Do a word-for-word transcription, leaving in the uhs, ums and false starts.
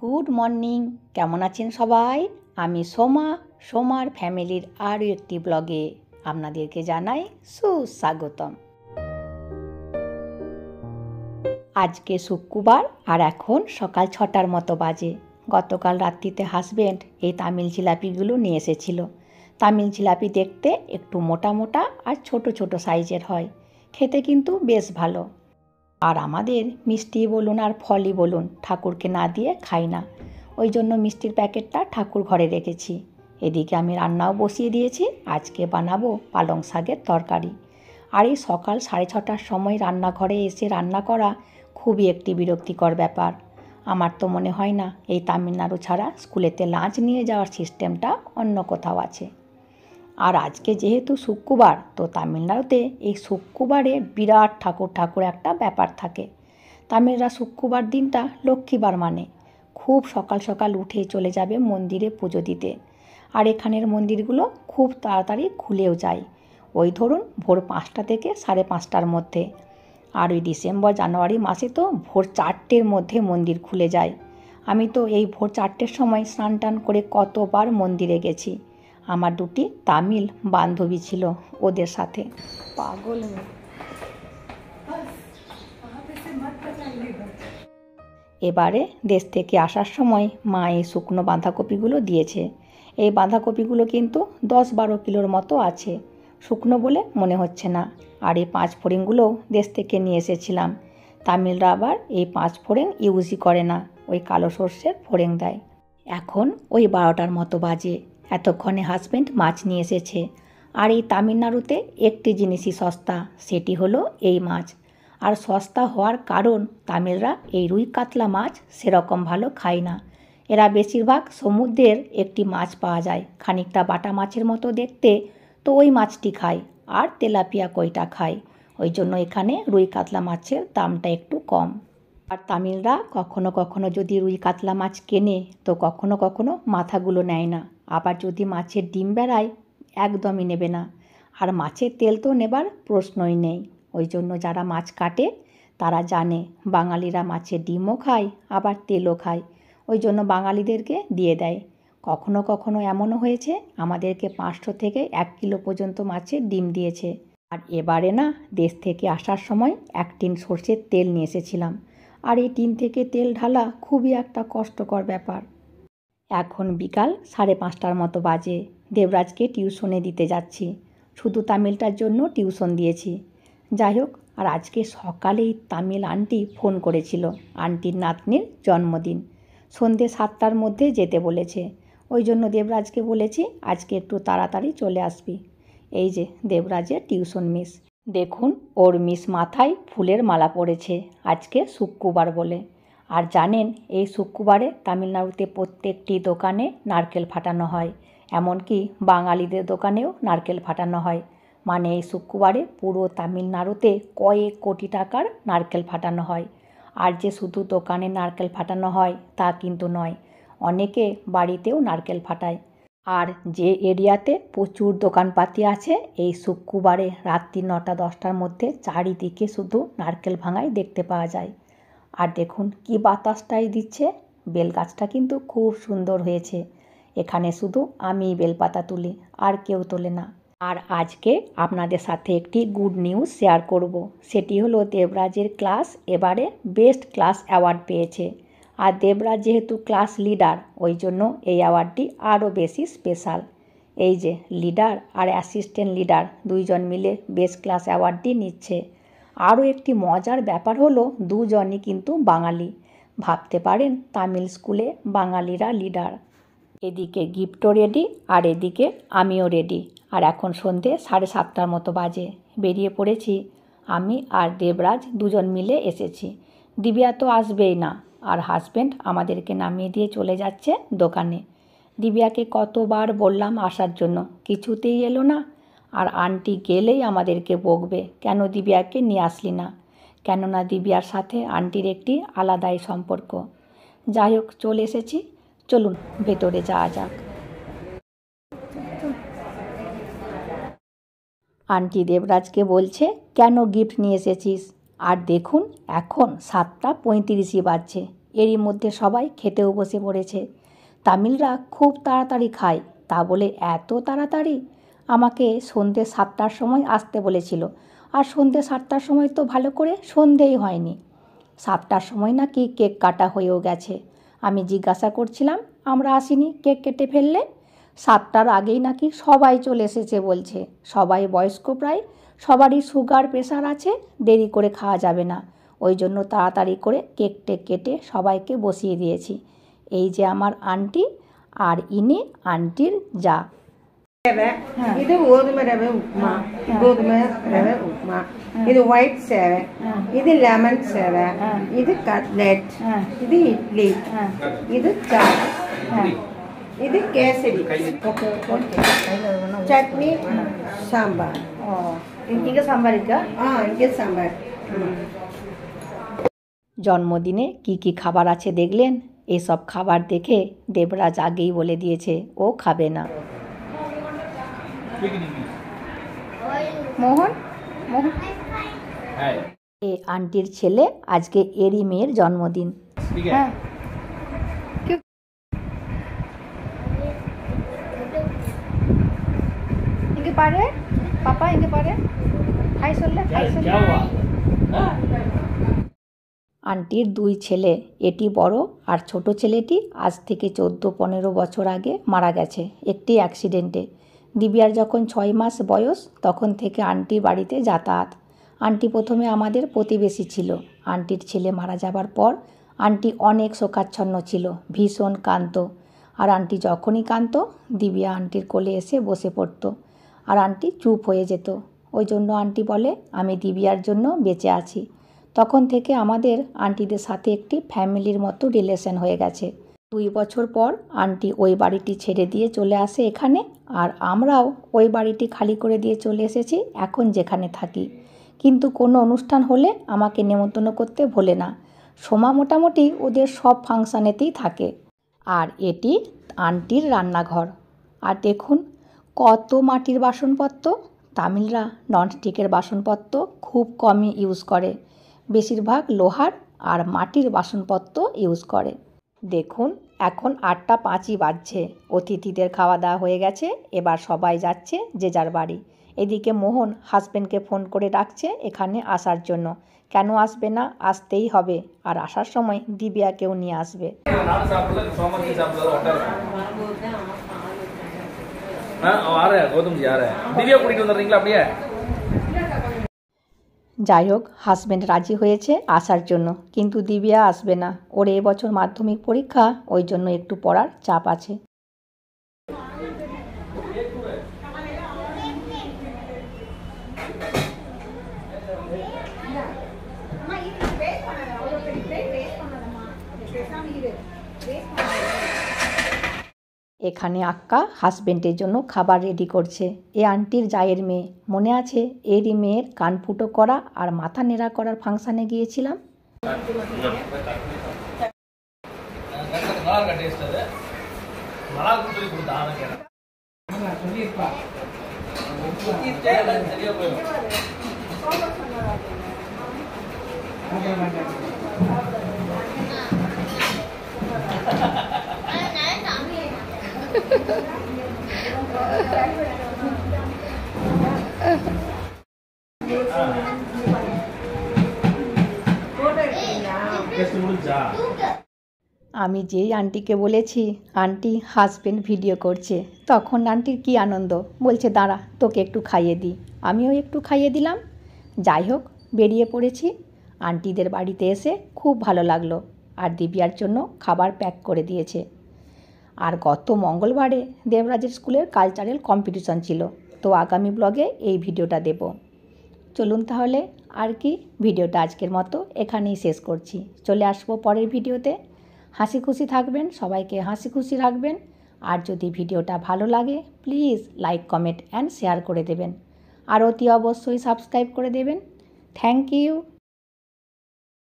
Good morning, কেমন আছেন সবাই? আমি সোমা, সোমার ফ্যামিলির আরও একটি ব্লগে আপনাদেরকে জানাই সুস্বাগতম। আজকে শুক্রবার আর এখন সকাল ছটার মতো বাজে। গতকাল রাত্রিতে হাজবেন্ড এই তামিল জিলাপিগুলো নিয়ে এসেছিল। তামিল জিলাপি দেখতে একটু মোটা মোটা আর ছোট ছোট সাইজের হয়, খেতে কিন্তু বেশ ভালো। আর আমাদের মিষ্টি বলুন আর ফলই বলুন ঠাকুরকে না দিয়ে খাই না, ওই জন্য মিষ্টির প্যাকেটটা ঠাকুর ঘরে রেখেছি। এদিকে আমি রান্নাও বসিয়ে দিয়েছি। আজকে বানাবো পালং শাকের তরকারি। আর এই সকাল সাড়ে ছটার সময় রান্নাঘরে এসে রান্না করা খুবই একটি বিরক্তিকর ব্যাপার। আমার তো মনে হয় না এই তামিলনাড়ু ছাড়া স্কুলেতে লাঞ্চ নিয়ে যাওয়ার সিস্টেমটা অন্য কোথাও আছে। আর আজকে যেহেতু শুক্রবার, তো তামিলনাড়ুতে এই শুক্রবারে বিরাট ঠাকুর ঠাকুর একটা ব্যাপার থাকে। তামিলরা শুক্রবার দিনটা লক্ষ্মীবার মানে খুব সকাল সকাল উঠে চলে যাবে মন্দিরে পুজো দিতে। আর এখানের মন্দিরগুলো খুব তাড়াতাড়ি খুলেও যায়, ওই ধরুন ভোর পাঁচটা থেকে সাড়ে পাঁচটার মধ্যে। আর ওই ডিসেম্বর জানুয়ারি মাসে তো ভোর চারটের মধ্যে মন্দির খুলে যায়। আমি তো এই ভোর চারটের সময় স্নান টান করে কতবার মন্দিরে গেছি। আমার দুটি তামিল বান্ধবী ছিল, ওদের সাথে পাগল মেয়ে। এবারে দেশ থেকে আসার সময় মা এই শুকনো বাঁধাকপিগুলো দিয়েছে। এই বাঁধাকপিগুলো কিন্তু দশ বারো কিলোর মতো আছে, শুকনো বলে মনে হচ্ছে না। আর এই পাঁচ ফোড়নগুলোও দেশ থেকে নিয়ে এসেছিলাম। তামিলরা আবার এই পাঁচ ফোড়ন ইউজই করে না, ওই কালো সর্ষের ফোড়ন দেয়। এখন ওই বারোটার মতো বাজে। এতক্ষণে হাজব্যান্ড মাছ নিয়ে এসেছে। আর এই তামিলনাড়ুতে একটি জিনিসই সস্তা, সেটি হলো এই মাছ। আর সস্তা হওয়ার কারণ তামিলরা এই রুই কাতলা মাছ সেরকম ভালো খায় না। এরা বেশিরভাগ সমুদ্রের একটি মাছ পাওয়া যায়, খানিকটা বাটা মাছের মতো দেখতে, তো ওই মাছটি খায়। আর তেলাপিয়া কইটা খায়, ওই জন্য এখানে রুই কাতলা মাছের দামটা একটু কম। আর তামিলরা কখনো কখনো যদি রুই কাতলা মাছ কেনে, তো কখনো কখনো মাথাগুলো নেয় না। আবার যদি মাছের ডিম বেড়ায়, একদমই নেবে না। আর মাছের তেল তো নেবার প্রশ্নই নেই। ওই জন্য যারা মাছ কাটে তারা জানে বাঙালিরা মাছের ডিমও খায়, আবার তেলও খায়, ওই জন্য বাঙালিদেরকে দিয়ে দেয়। কখনো কখনো এমনও হয়েছে আমাদেরকে পাঁচশো থেকে এক কিলো পর্যন্ত মাছের ডিম দিয়েছে। আর এবারে না দেশ থেকে আসার সময় এক টিন সর্ষের তেল নিয়ে এসেছিলাম। আর এই টিন থেকে তেল ঢালা খুবই একটা কষ্টকর ব্যাপার। এখন বিকাল সাড়ে পাঁচটার মতো বাজে। দেবরাজকে টিউশনে দিতে যাচ্ছি। শুধু তামিলটার জন্য টিউশন দিয়েছি। যাই হোক, আর আজকে সকালেই তামিল আন্টি ফোন করেছিল। আন্টির নাতনির জন্মদিন, সন্ধ্যে সাতটার মধ্যে যেতে বলেছে। ওই জন্য দেবরাজকে বলেছি আজকে একটু তাড়াতাড়ি চলে আসবি। এই যে দেবরাজের টিউশন মিস, দেখুন ওর মিস মাথায় ফুলের মালা পরেছে আজকে শুক্রবার বলে। আর জানেন এই শুক্রবারে তামিলনাড়ুতে প্রত্যেকটি দোকানে নারকেল ফাটানো হয়, এমনকি বাঙালিদের দোকানেও নারকেল ফাটানো হয়। মানে এই শুক্রবারে পুরো তামিলনাড়ুতে কয়েক কোটি টাকার নারকেল ফাটানো হয়। আর যে শুধু দোকানে নারকেল ফাটানো হয় তা কিন্তু নয়, অনেকে বাড়িতেও নারকেল ফাটায়। আর যে এরিয়াতে প্রচুর দোকানপাতি আছে, এই শুক্রবারে রাত্রি নটা দশটার মধ্যে চারিদিকে শুধু নারকেল ভাঙাই দেখতে পাওয়া যায়। আর দেখুন কি বাতাসটাই দিচ্ছে। বেলগাছটা কিন্তু খুব সুন্দর হয়েছে। এখানে শুধু আমি বেলপাতা তুলি, আর কেউ তোলে না। আর আজকে আপনাদের সাথে একটি গুড নিউজ শেয়ার করব। সেটি হলো দেবরাজের ক্লাস এবারে বেস্ট ক্লাস অ্যাওয়ার্ড পেয়েছে। আর দেবরাজ যেহেতু ক্লাস লিডার, ওই জন্য এই অ্যাওয়ার্ডটি আরও বেশি স্পেশাল। এই যে লিডার আর অ্যাসিস্ট্যান্ট লিডার দুইজন মিলে বেস্ট ক্লাস অ্যাওয়ার্ডটি নিচ্ছে। আরও একটি মজার ব্যাপার হলো দুজনই কিন্তু বাঙালি। ভাবতে পারেন তামিল স্কুলে বাঙালিরা লিডার। এদিকে গিফটও রেডি, আর এদিকে আমিও রেডি। আর এখন সন্ধে সাড়ে সাতটার মতো বাজে। বেরিয়ে পড়েছি। আমি আর দেবরাজ দুজন মিলে এসেছি। দিব্যা তো আসবেই না। আর হাজব্যান্ড আমাদেরকে নামিয়ে দিয়ে চলে যাচ্ছে দোকানে। দিব্যাকে কতবার বললাম আসার জন্য, কিছুতেই এলো না। আর আন্টি গেলেই আমাদেরকে বকবে, কেন দিব্যাকে নিয়ে আসলি না। কেননা দিব্যার সাথে আন্টির একটি আলাদাই সম্পর্ক। যাই হোক, চলে এসেছি, চলুন ভেতরে যাওয়া যাক। আন্টি দেবরাজকে বলছে, কেন গিফট নিয়ে এসেছিস? আর দেখুন এখন সাতটা পঁয়ত্রিশই বাজছে, এরই মধ্যে সবাই খেতেও বসে পড়েছে। তামিলরা খুব তাড়াতাড়ি খায়, তা বলে এত তাড়াতাড়ি? আমাকে সন্ধ্যে সাতটার সময় আসতে বলেছিল, আর সন্ধ্যে সাতটার সময় তো ভালো করে সন্ধেই হয়নি। সাতটার সময় নাকি কেক কাটা হয়েও গেছে। আমি জিজ্ঞাসা করছিলাম, আমরা আসিনি, কেক কেটে ফেললে? সাতটার আগেই নাকি সবাই চলে এসেছে বলছে। সবাই বয়স্ক প্রায়, সবারই সুগার প্রেশার আছে, দেরি করে খাওয়া যাবে না। ওই জন্য তাড়াতাড়ি করে কেক টেক কেটে সবাইকে বসিয়ে দিয়েছি। এই যে আমার আন্টি, আর ইনি আন্টির যা। ಇದು ಗೋಧುಮೆ ರವೆ ಉಪ್ಮಾ, ಗೋಧುಮೆ ರವೆ ಉಪ್ಮಾ. ಇದು ವೈಟ್ ಸೇವೆ, ಇದು ಲೆಮನ್ ಸೇವೆ, ಇದು ಕಟ್ಲೆಟ್, ಇದು ಇಡ್ಲಿ, ಇದು ಚಾಟ್, ಇದು ಕೇಸರಿ, ಚಟ್ನಿ, ಸಾಂಬಾರ್. ಈಗ ಸಾಂಬಾರ್ ಈಗ ಹಾಂ ಹಿಂಗೆ ಸಾಂಬಾರ್. জন্মদিনে কি কি খাবার আছে দেখলেন? এসব খাবার দেখে দেবরাজ আগেই বলে দিয়েছে ও খাবে না। মোহন মোহন এ আন্টির ছেলে, আজকে এরই মেয়ের জন্মদিন। হ্যাঁ, ইনকে পারে পাপা, ইনকে পারে হাই চললে হাই চললে। আন্টির দুই ছেলে, এটি বড় আর ছোট ছেলেটি আজ থেকে চোদ্দো পনেরো বছর আগে মারা গেছে একটি অ্যাক্সিডেন্টে। দিব্যার যখন ছয় মাস বয়স তখন থেকে আন্টি বাড়িতে যাতায়াত। আন্টি প্রথমে আমাদের প্রতিবেশী ছিল। আন্টির ছেলে মারা যাবার পর আন্টি অনেক শোকাচ্ছন্ন ছিল, ভীষণ কাঁদত। আর আন্টি যখনই কাঁদত দিব্যা আন্টির কোলে এসে বসে পড়তো, আর আন্টি চুপ হয়ে যেত। ওই জন্য আন্টি বলে আমি দিব্যার জন্য বেঁচে আছি। তখন থেকে আমাদের আন্টিদের সাথে একটি ফ্যামিলির মতো রিলেশন হয়ে গেছে। দুই বছর পর আন্টি ওই বাড়িটি ছেড়ে দিয়ে চলে আসে এখানে, আর আমরাও ওই বাড়িটি খালি করে দিয়ে চলে এসেছি এখন যেখানে থাকি। কিন্তু কোনো অনুষ্ঠান হলে আমাকে নেমন্তন্ন করতে ভোলে না। সোমা মোটামুটি ওদের সব ফাংশানেতেই থাকে। আর এটি আন্টির রান্নাঘর। আর দেখুন কত মাটির বাসনপত্র। তামিলরা ননস্টিকের বাসনপত্র খুব কমই ইউজ করে, বেশিরভাগ লোহার আর মাটির বাসনপত্র ইউজ করে। দেখুন এখন আটটা পাঁচই বাজছে, অতিথিদের খাওয়া দাওয়া হয়ে গেছে, এবার সবাই যাচ্ছে যে যার বাড়ি। এদিকে মোহন হাজব্যান্ডকে ফোন করে ডাকছে এখানে আসার জন্য। কেন আসবে না, আসতেই হবে। আর আসার সময় দিব্যাকেও নিয়ে আসবে। যাই হোক, হাজব্যান্ড রাজি হয়েছে আসার জন্য, কিন্তু দিব্যা আসবে না। ওর এবছর মাধ্যমিক পরীক্ষা, ওই জন্য একটু পড়ার চাপ আছে। এখানে আক্কা হাজব্যান্ডের জন্য খাবার রেডি করছে। এ আন্টির জায়ের মেয়ে, মনে আছে এরই মেয়ের কান ফুটো করা আর মাথা নেড়া করার ফাংশানে গিয়েছিলাম। আমি যেই আন্টিকে বলেছি আন্টি হাজব্যান্ড ভিডিও করছে, তখন আন্টির কি আনন্দ, বলছে দাঁড়া তোকে একটু খাইয়ে দিই। আমিও একটু খাইয়ে দিলাম। যাই হোক, বেরিয়ে পড়েছি। আন্টিদের বাড়িতে এসে খুব ভালো লাগলো, আর দিব্যার জন্য খাবার প্যাক করে দিয়েছে। আর গত মঙ্গলবারে দেবরাজের স্কুলের কালচারাল কম্পিটিশন ছিল, তো আগামী ব্লগে এই ভিডিওটা দেব। চলুন তাহলে আর কি, ভিডিওটা আজকের মতো এখানেই শেষ করছি। চলে আসবো পরের ভিডিওতে। হাসি খুশি থাকবেন, সবাইকে হাসি খুশি রাখবেন। আর যদি ভিডিওটা ভালো লাগে please like comment and share করে দেবেন, আর অতি অবশ্যই সাবস্ক্রাইব করে দেবেন। Thank you.